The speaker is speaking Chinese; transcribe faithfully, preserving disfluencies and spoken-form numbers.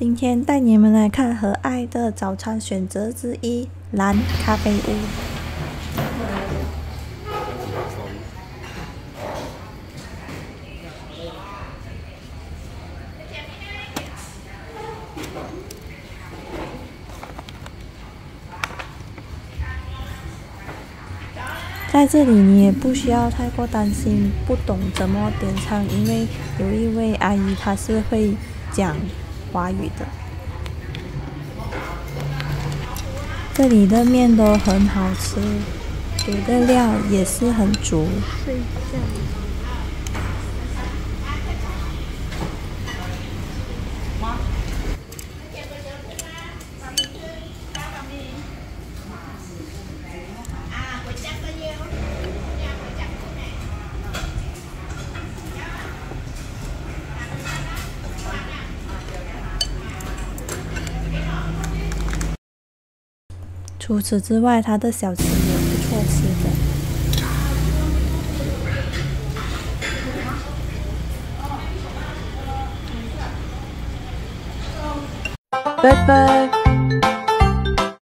今天带你们来看和爱的早餐选择之一——蓝咖啡屋。在这里，你也不需要太过担心不懂怎么点餐，因为有一位阿姨她是会讲华语的。这里的面都很好吃，给的料也是很足。睡觉。除此之外，它的小吃也不错吃的。拜拜。